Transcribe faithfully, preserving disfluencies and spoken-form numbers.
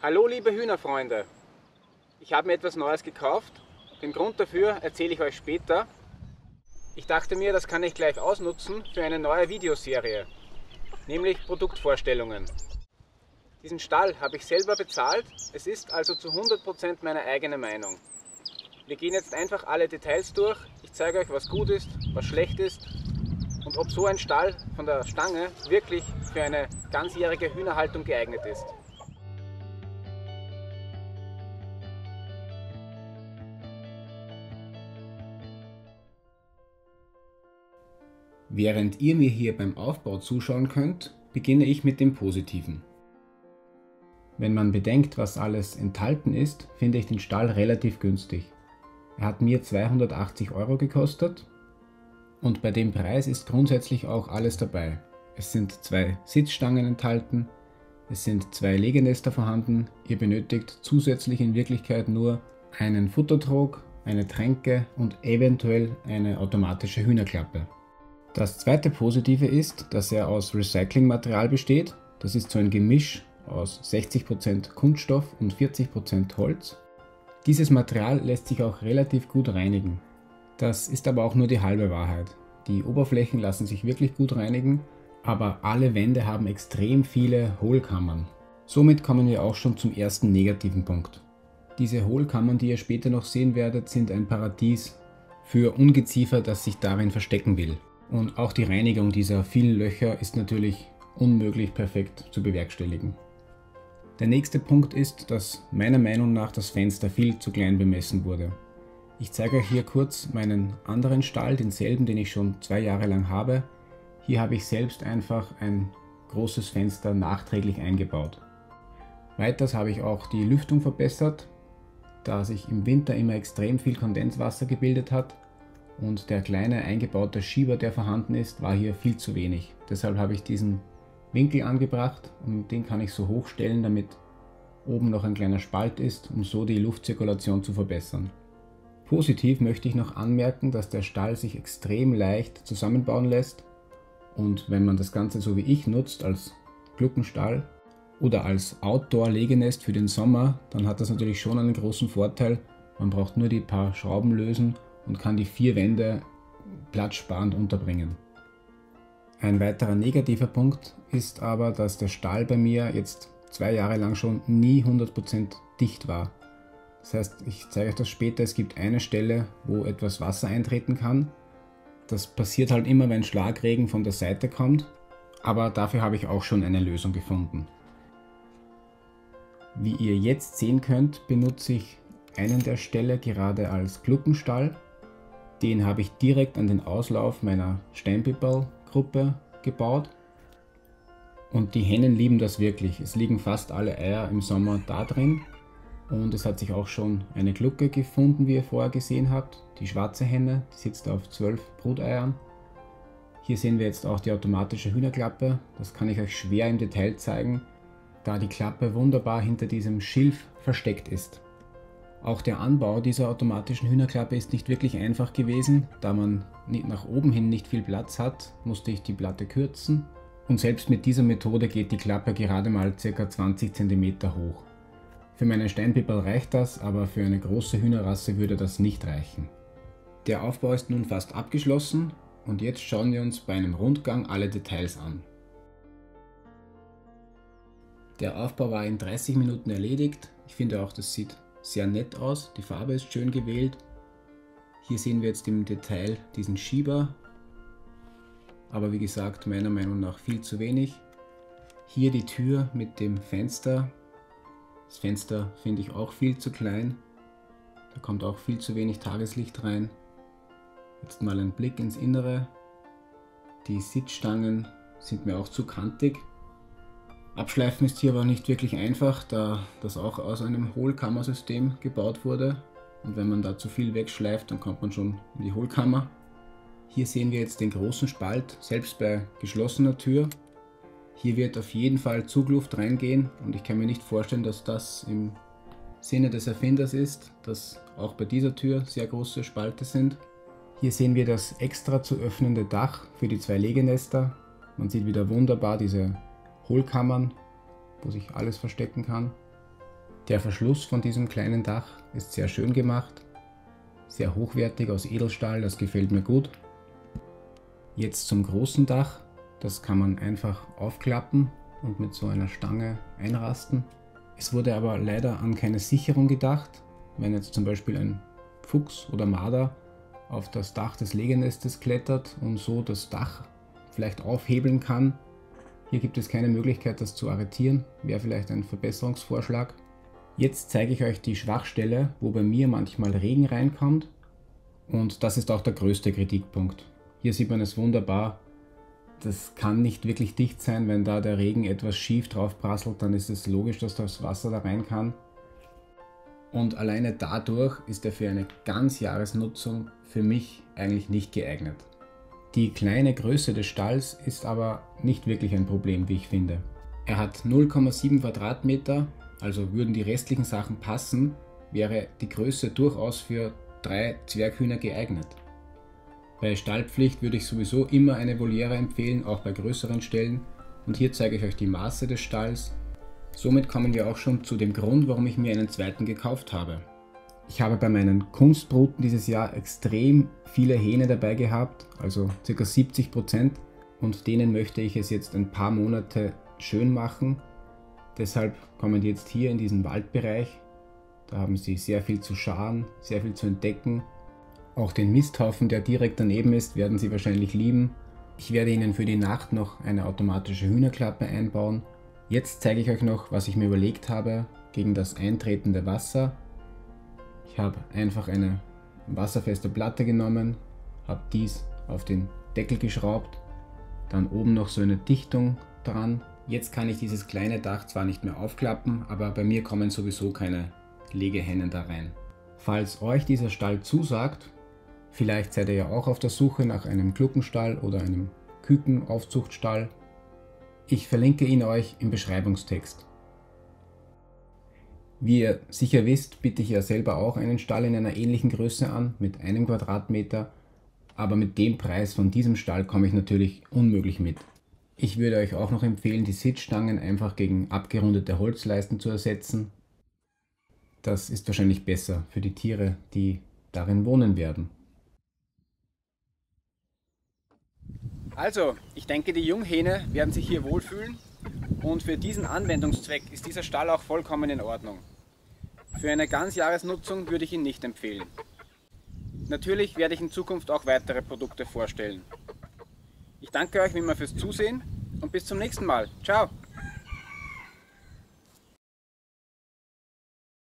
Hallo liebe Hühnerfreunde, ich habe mir etwas Neues gekauft. Den Grund dafür erzähle ich euch später. Ich dachte mir, das kann ich gleich ausnutzen für eine neue Videoserie, nämlich Produktvorstellungen. Diesen Stall habe ich selber bezahlt, es ist also zu hundert Prozent meine eigene Meinung. Wir gehen jetzt einfach alle Details durch, ich zeige euch, was gut ist, was schlecht ist und ob so ein Stall von der Stange wirklich für eine ganzjährige Hühnerhaltung geeignet ist. Während ihr mir hier beim Aufbau zuschauen könnt, beginne ich mit dem Positiven. Wenn man bedenkt, was alles enthalten ist, finde ich den Stall relativ günstig. Er hat mir zweihundertachtzig Euro gekostet und bei dem Preis ist grundsätzlich auch alles dabei. Es sind zwei Sitzstangen enthalten, es sind zwei Legenester vorhanden, ihr benötigt zusätzlich in Wirklichkeit nur einen Futtertrog, eine Tränke und eventuell eine automatische Hühnerklappe. Das zweite Positive ist, dass er aus Recyclingmaterial besteht. Das ist so ein Gemisch aus sechzig Prozent Kunststoff und vierzig Prozent Holz. Dieses Material lässt sich auch relativ gut reinigen. Das ist aber auch nur die halbe Wahrheit. Die Oberflächen lassen sich wirklich gut reinigen, aber alle Wände haben extrem viele Hohlkammern. Somit kommen wir auch schon zum ersten negativen Punkt. Diese Hohlkammern, die ihr später noch sehen werdet, sind ein Paradies für Ungeziefer, das sich darin verstecken will. Und auch die Reinigung dieser vielen Löcher ist natürlich unmöglich perfekt zu bewerkstelligen. Der nächste Punkt ist, dass meiner Meinung nach das Fenster viel zu klein bemessen wurde. Ich zeige euch hier kurz meinen anderen Stall, denselben, den ich schon zwei Jahre lang habe. Hier habe ich selbst einfach ein großes Fenster nachträglich eingebaut. Weiters habe ich auch die Lüftung verbessert, da sich im Winter immer extrem viel Kondenswasser gebildet hat. Und der kleine eingebaute Schieber, der vorhanden ist, war hier viel zu wenig. Deshalb habe ich diesen Winkel angebracht und den kann ich so hoch stellen, damit oben noch ein kleiner Spalt ist, um so die Luftzirkulation zu verbessern. Positiv möchte ich noch anmerken, dass der Stall sich extrem leicht zusammenbauen lässt und wenn man das Ganze so wie ich nutzt, als Gluckenstall oder als Outdoor-Legenest für den Sommer, dann hat das natürlich schon einen großen Vorteil. Man braucht nur die paar Schrauben lösen und kann die vier Wände platzsparend unterbringen. Ein weiterer negativer Punkt ist aber, dass der Stall bei mir jetzt zwei Jahre lang schon nie hundert Prozent dicht war. Das heißt, ich zeige euch das später, es gibt eine Stelle, wo etwas Wasser eintreten kann. Das passiert halt immer, wenn Schlagregen von der Seite kommt, aber dafür habe ich auch schon eine Lösung gefunden. Wie ihr jetzt sehen könnt, benutze ich einen der Ställe gerade als Gluckenstall. Den habe ich direkt an den Auslauf meiner Steinpipperl-Gruppe gebaut und die Hennen lieben das wirklich. Es liegen fast alle Eier im Sommer da drin und es hat sich auch schon eine Glucke gefunden, wie ihr vorher gesehen habt. Die schwarze Henne, die sitzt auf zwölf Bruteiern. Hier sehen wir jetzt auch die automatische Hühnerklappe. Das kann ich euch schwer im Detail zeigen, da die Klappe wunderbar hinter diesem Schilf versteckt ist. Auch der Anbau dieser automatischen Hühnerklappe ist nicht wirklich einfach gewesen, da man nach oben hin nicht viel Platz hat, musste ich die Platte kürzen und selbst mit dieser Methode geht die Klappe gerade mal ca. zwanzig Zentimeter hoch. Für meine Steinpipperl reicht das, aber für eine große Hühnerrasse würde das nicht reichen. Der Aufbau ist nun fast abgeschlossen und jetzt schauen wir uns bei einem Rundgang alle Details an. Der Aufbau war in dreißig Minuten erledigt. Ich finde auch, das sieht sehr nett aus, die Farbe ist schön gewählt. Hier sehen wir jetzt im Detail diesen Schieber, aber wie gesagt, meiner Meinung nach viel zu wenig. Hier die Tür mit dem Fenster. Das Fenster finde ich auch viel zu klein, da kommt auch viel zu wenig Tageslicht rein. Jetzt mal ein Blick ins Innere. Die Sitzstangen sind mir auch zu kantig. Abschleifen ist hier aber nicht wirklich einfach, da das auch aus einem Hohlkammersystem gebaut wurde. Und wenn man da zu viel wegschleift, dann kommt man schon in die Hohlkammer. Hier sehen wir jetzt den großen Spalt, selbst bei geschlossener Tür. Hier wird auf jeden Fall Zugluft reingehen und ich kann mir nicht vorstellen, dass das im Sinne des Erfinders ist, dass auch bei dieser Tür sehr große Spalte sind. Hier sehen wir das extra zu öffnende Dach für die zwei Legenester. Man sieht wieder wunderbar diese Hohlkammern, wo sich alles verstecken kann. Der Verschluss von diesem kleinen Dach ist sehr schön gemacht, sehr hochwertig aus Edelstahl, das gefällt mir gut. Jetzt zum großen Dach, das kann man einfach aufklappen und mit so einer Stange einrasten. Es wurde aber leider an keine Sicherung gedacht. Wenn jetzt zum Beispiel ein Fuchs oder Marder auf das Dach des Legenestes klettert und so das Dach vielleicht aufhebeln kann. Hier gibt es keine Möglichkeit, das zu arretieren, wäre vielleicht ein Verbesserungsvorschlag. Jetzt zeige ich euch die Schwachstelle, wo bei mir manchmal Regen reinkommt, und das ist auch der größte Kritikpunkt. Hier sieht man es wunderbar, das kann nicht wirklich dicht sein, wenn da der Regen etwas schief drauf prasselt, dann ist es logisch, dass das Wasser da rein kann. Und alleine dadurch ist er für eine Ganzjahresnutzung für mich eigentlich nicht geeignet. Die kleine Größe des Stalls ist aber nicht wirklich ein Problem, wie ich finde. Er hat null Komma sieben Quadratmeter, also würden die restlichen Sachen passen, wäre die Größe durchaus für drei Zwerghühner geeignet. Bei Stallpflicht würde ich sowieso immer eine Voliere empfehlen, auch bei größeren Ställen. Und hier zeige ich euch die Maße des Stalls. Somit kommen wir auch schon zu dem Grund, warum ich mir einen zweiten gekauft habe. Ich habe bei meinen Kunstbruten dieses Jahr extrem viele Hähne dabei gehabt, also ca. siebzig Prozent, und denen möchte ich es jetzt ein paar Monate schön machen. Deshalb kommen die jetzt hier in diesen Waldbereich. Da haben sie sehr viel zu scharen, sehr viel zu entdecken. Auch den Misthaufen, der direkt daneben ist, werden sie wahrscheinlich lieben. Ich werde ihnen für die Nacht noch eine automatische Hühnerklappe einbauen. Jetzt zeige ich euch noch, was ich mir überlegt habe gegen das eintretende Wasser. Ich habe einfach eine wasserfeste Platte genommen, habe dies auf den Deckel geschraubt, dann oben noch so eine Dichtung dran. Jetzt kann ich dieses kleine Dach zwar nicht mehr aufklappen, aber bei mir kommen sowieso keine Legehennen da rein. Falls euch dieser Stall zusagt, vielleicht seid ihr ja auch auf der Suche nach einem Gluckenstall oder einem Kükenaufzuchtstall, ich verlinke ihn euch im Beschreibungstext. Wie ihr sicher wisst, biete ich ja selber auch einen Stall in einer ähnlichen Größe an, mit einem Quadratmeter, aber mit dem Preis von diesem Stall komme ich natürlich unmöglich mit. Ich würde euch auch noch empfehlen, die Sitzstangen einfach gegen abgerundete Holzleisten zu ersetzen. Das ist wahrscheinlich besser für die Tiere, die darin wohnen werden. Also, ich denke, die Junghähne werden sich hier wohlfühlen und für diesen Anwendungszweck ist dieser Stall auch vollkommen in Ordnung. Für eine Ganzjahresnutzung würde ich ihn nicht empfehlen. Natürlich werde ich in Zukunft auch weitere Produkte vorstellen. Ich danke euch wie immer fürs Zusehen und bis zum nächsten Mal. Ciao!